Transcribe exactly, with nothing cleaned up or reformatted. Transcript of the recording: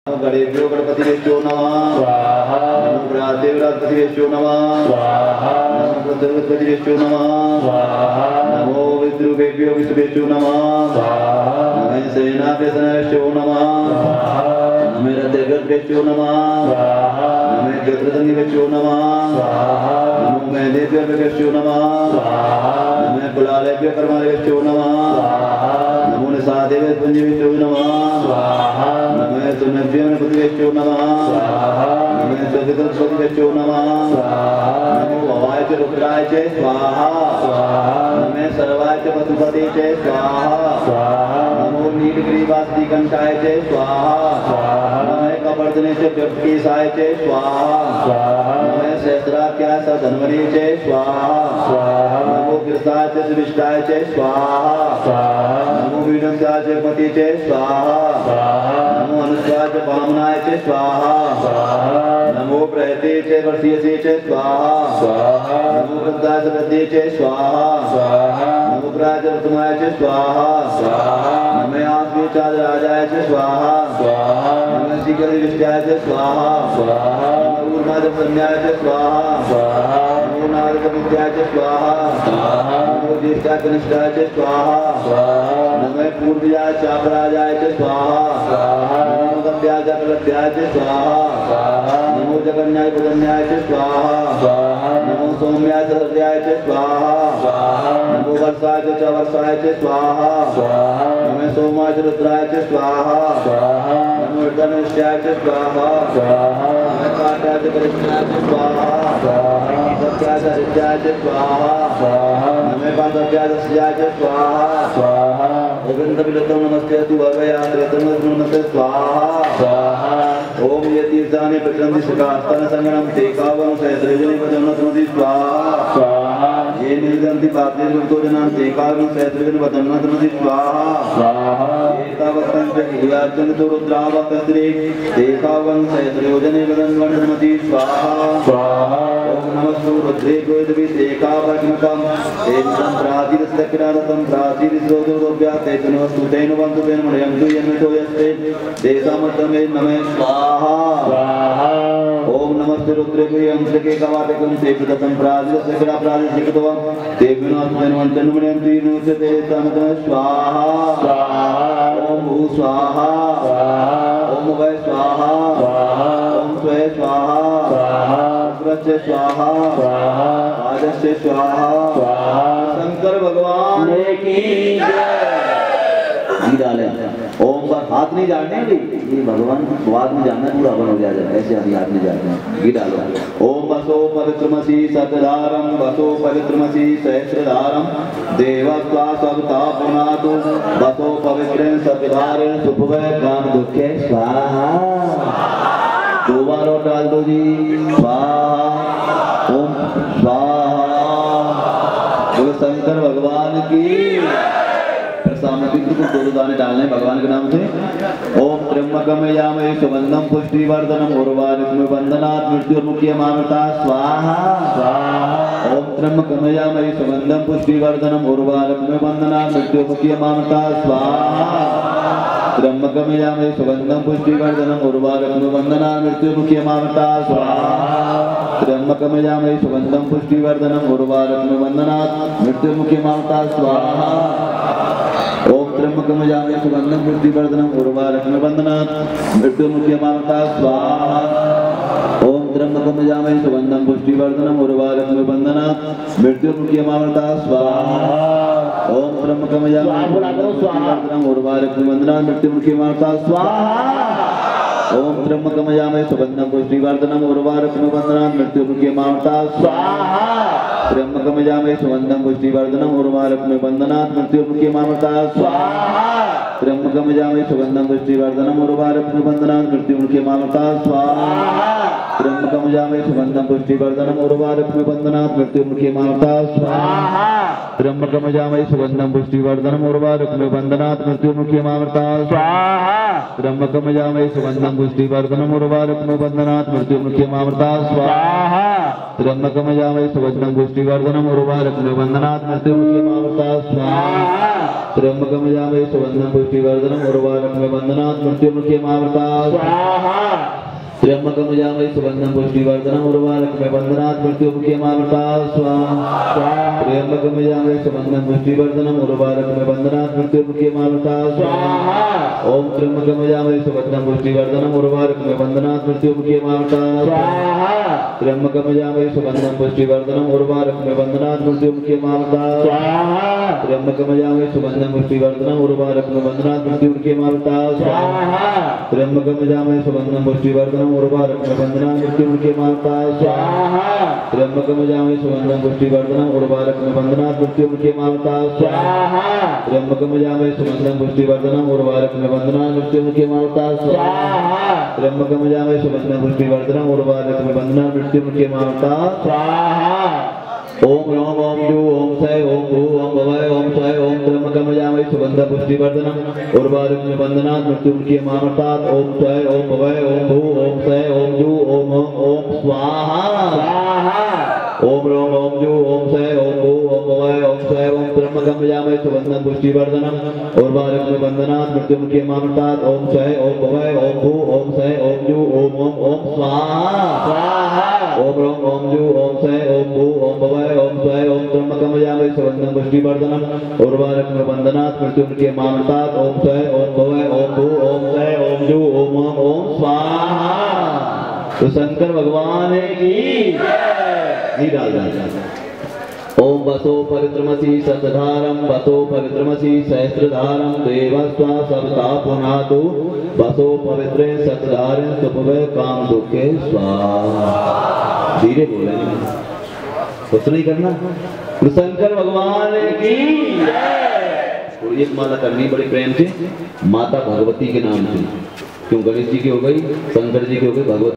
गणेभ्यो गणपतिभ्यो नमः स्वाहा नमो गणाधिपते गणाधिपतिभ्यो नमः स्वाहा नमो गणपतिभ्यो नमः स्वाहा नमो विद्रुभ्यो विष्णुभ्यो नमः स्वाहा नमः सेनाभ्यो नमः स्वाहा नमः रथगर्भ्यो नमः स्वाहा नमः गत्रतंगिभ्यो नमः स्वाहा नमो मेदेभ्यो नमः स्वाहा नमः कुलालेभ्यो कर्मालेभ्यो नमः स्वाहा नमो निसादेभ्यो नमः स्वाहा नमः सुनभ्यो नमः नमः स्वाहा नमः सवितुर्पतिभ्यो नमः स्वाहा नमो भवाय च रुद्राय च स्वाहा स्वाहा नमः सर्वाय च पशुपते च स्वाहा स्वाहा नमो नीलगिरिवासी कंठाय च स्वाहा स्वाहा नमः कपर्दने च व्यक्तिसाय च स्वाहा स्वाहा नमः सहस्राख्याय च धन्वने च स्वाहा स्वाहा नमो गिरसाय च विष्टाय च स्वाहा स्वाहा नमो वीरंसाय च पति च स्वाहा स्वाहा नमो अनुसाय च वामनाय च स्वाहा स्वाहा नमो प्रहते च वर्षीयसे च स्वाहा स्वाहा नमो वृद्धाय च वृद्धे च स्वाहा स्वाहा नमो प्राय च वर्तमाय च स्वाहा स्वाहा नमः आत्मे च राजाय च स्वाहा स्वाहा नमः शीघ्र विष्टाय च स्वाहा स्वाहा नमो ऊर्ध्वाय च संज्ञाय च स्वाहा स्वाहा नमो नारद विद्याय च स्वाहा स्वाहा नमो ज्येष्ठाय कनिष्ठाय च स्वाहा स्वाहा नमः पूर्वजाय चापराजाय च स्वाहा स्वाहा नमो गम्याय च कलभ्याय च स्वाहा स्वाहा नमो जगन्याय बुधन्याय च स्वाहा स्वाहा नमो सौम्याय च हृदयाय च स्वाहा स्वाहा नमो वर्षाय च वर्षाय च स्वाहा स्वाहा नमो सोमाय च रुद्राय च स्वाहा स्वाहा नमो ऋतनिष्ठाय च स्वाहा स्वाहा नमो काटाय च करिष्ठाय च स्वाहा स्वाहा सत्याय च हृदयाय च स्वाहा स्वाहा नमो पादभ्याय च सिजाय च स्वाहा स्वाहा गोविंद विलतम नमस्ते तु भगया त्रेतम नमस्ते स्वाहा स्वाहा ओम यतीर्थानि प्रचंदि सकास्तन संगणम तेकावं सहस्रजनि वदनोति स्वाहा स्वाहा ये निर्गंति पात्रे गुणतो जनां तेकावं सहस्रजनि वदनोति स्वाहा स्वाहा एतावत्तं च हियार्चन तो रुद्रावतस्रे तेकावं सहस्रजनि वदनोति स्वाहा स्वाहा ओम नमस्तु रुद्रे गोविंदवि तेकावग्नकं एतं प्रातिरस्तकिरारतं प्रातिरिसोदोभ्या तेतनवस्तु तेनवन्तु तेनमयन्तु यन्मतो यस्ते देशामतमे नमः स्वाहा स्वाहा ओम नमस्ते रुद्रेभ्यो यंत्रके कवाटकं ते प्रदत्तं प्रातिरस्तकिरा प्रातिशिकतवं ते विनाश तेनवन्तनुमयन्तु यन्मतो देशामतमे स्वाहा स्वाहा ओम भू स्वाहा स्वाहा ओम वै स्वाहा स्वाहा ओम स्वै स्वाहा स्वाहा उग्रस्य स्वाहा स्वाहा आजस्य स्वाहा स्वाहा शंकर भगवान की जय। डाले ओम पर हाथ नहीं जाने ये भगवान बाद में जानना पूरा बन हो जाएगा ऐसे अभी हाथ नहीं जाते ये डालो ओम बसो पवित्रमसि सतधारम बसो पवित्रमसि सहस्रधारम देवत्वा सबता पुनातु बसो पवित्रं सतधारेण सुभवे काम दुखे स्वाहा दो बार और डाल दो जी स्वाहा ओम स्वाहा बोलो शंकर भगवान की सामने विग्रह को दो दाने डालने भगवान के नाम से ओम त्र्यंबकम यामहे सुगंधम पुष्टिवर्धनम उर्वारुकम वंदनात् मृत्युर्मुख्यमामृता स्वाहा स्वाहा ओम त्र्यंबकम यामहे सुगंधम पुष्टिवर्धनम उर्वारुकम वंदनात् मृत्युर्मुख्यमामृता स्वाहा त्र्यंबकम यामहे सुगंधम पुष्टिवर्धनम उर्वारुकम वंदनात् मृत्युर्मुख्यमामृता स्वाहा त्र्यंबकम यामहे सुगंधम पुष्टिवर्धनम उर्वारुकम वंदनात् मृत्युर्मुख्यमामृता स्वाहा ओम त्र्यंबकम यामहे सुगंधम पुष्टिवर्धनम उर्वारुकम वंदनात् मृत्युर्मुख्यमामृता स्वाहा ओम त्र्यंबकम यामहे सुगंधम पुष्टिवर्धनम उर्वारुकम वंदनात् मृत्युर्मुख्यमामृता स्वाहा ओम त्र्यंबकम यामहे पुष्टिवर्धनम उर्वारुकम वंदनात् मृत्युर्मुख्यमामृता स्वाहा ओम त्र्यंबकम यामहे सुगंधम पुष्टिवर्धनम उर्वारुकम वंदनात् मृत्युर्मुख्यमामृता स्वाहा त्र्यंबकम यामहे सुगंधम पुष्टिवर्धनम उर्वारुकम वंदनात् मृत्युर्मुख्यमामृता स्वाहा त्र्यंबकम यामहे सुगंधम पुष्टिवर्धनम उर्वारुकम वंदनात् मृत्युर्मुख्यमामृता स्वाहा त्र्यंबकम यामहे सुगंधम पुष्टिवर्धनम उर्वारुकम वंदनात् मृत्युर्मुख्यमामृता स्वाहा त्र्यंबकम यामहे सुगंधम पुष्टिवर्धनम उर्वारुकम वंदनात् मृत्युर्मुख्यमामृता स्वाहा त्र्यंबकम यामहे सुगंधम पुष्टिवर्धनम उर्वारुकम वंदनात् मृत्युर्मुख्यमामृता स्वाहा त्र्यंबकम यामहे सुगंधम पुष्टिवर्धनम उर्वारुकम वंदनात् मृत्युर्मुख्यमामृता स्वाहा त्र्यंबकम यामहे सुगंधम पुष्टिवर्धनम उर्वारुकम वंदनात् मृत्युर्मुख्यमामृता स्वाहा त्र्यंबकं यजामहे सुगंधं पुष्टिवर्धनम् उर्वारुकमिव बन्धनात् मृत्युमुखीयमामृतात् स्वाहा त्र्यंबकं यजामहे सुगंधं पुष्टिवर्धनम् उर्वारुकमिव बन्धनात् मृत्युमुखीयमामृतात् स्वाहा ओम त्र्यंबकं यजामहे सुगंधं पुष्टिवर्धनम् उर्वारुकमिव बन्धनात् मृत्युमुखीयमामृतात् स्वाहा त्र्यंबकं यजामहे सुगंधं पुष्टिवर्धनम् उर्वारुकमिव बन्धनात् मृत्युमुखीयमामृतात् स्वाहा त्र्यंबकं यजामहे सुगंधं पुष्टिवर्धनम् उर्वारुकमिव बन्धनात् मृत्युमुखीयमामृतात् स्वाहा त्र्यंबकं यजामहे सुगंधं पुष्टिवर्धनम् उर्वारुकमिव बन्धनात् मृत्युमुखीयमामृतात् स्वाहा त्र्यंबकं यजामहे सुगंधं पुष्टिवर्धनम् उर्वारुकमिव बन्धनात् मृत्युमुखीयमामृतात् स्वाहा त्र्यंबकं यजामहे सुगंधं पुष्टिवर्धनम् उर्वारुकमिव बन्धनात् मृत्युमुखीयमामृतात् स्वाहा त्र्यंबकं यजामहे सुगंधं पुष्टिवर्धनम् उर्वारुकमिव बन्धनात् मृत्युमुखीयमामृतात् स्वाहा ओम ह्रौं ओम जू ओम सै ओम भू ओम भवै ओम सै ओम त्र्यंबकं यजामहे सुगंधं पुष्टिवर्धनम् उर्वारुकमिव बन्धनात् मृत्युमुखीयमामृतात् ओम सै ओम भवै ओम भू ओम सै ओम जू ओम ओम स्वाहा स्वाहा ओम ह्रौं ओम जू ओम सै ओम भू ओम भवै ओम सै ओम त्र्यंबकं यजामहे सुगंधं पुष्टिवर्धनम् उर्वारुकमिव बन्धनात् मृत्युमुखीयमामृतात् ओम सै ओम भवै ओम भू ओम सै ओम जू ओम ओम ओम स्वाहा स्वाहा ओम ह्रौं ओम जू ओम सै ओम भू ओम भवै ओम सै ओम त्र्यंबकं यजामहे सुगंधं पुष्टिवर्धनम् उर्वारुकमिव बन्धनात् मृत्युमुखीयमामृतात् ओम सै ओम भवै ओम भू ओम सै ओम जू ओम ओम ओम स्वाहा। तो शंकर भगवान की जय। डाल डाल ओम वसो पवित्रमसि सतधारम वसो पवित्रमसि सहस्रधारम देवस्वा सविता पुनातु वसो पवित्रे सतधारे सुपवे काम दुखे स्वाहा। धीरे बोले, कुछ नहीं करना। शंकर भगवान की जय। और एक माला करनी बड़ी प्रेम से माता भगवती के नाम से, क्यों गणेश जी की हो गई, शंकर जी की हो गई, भगवती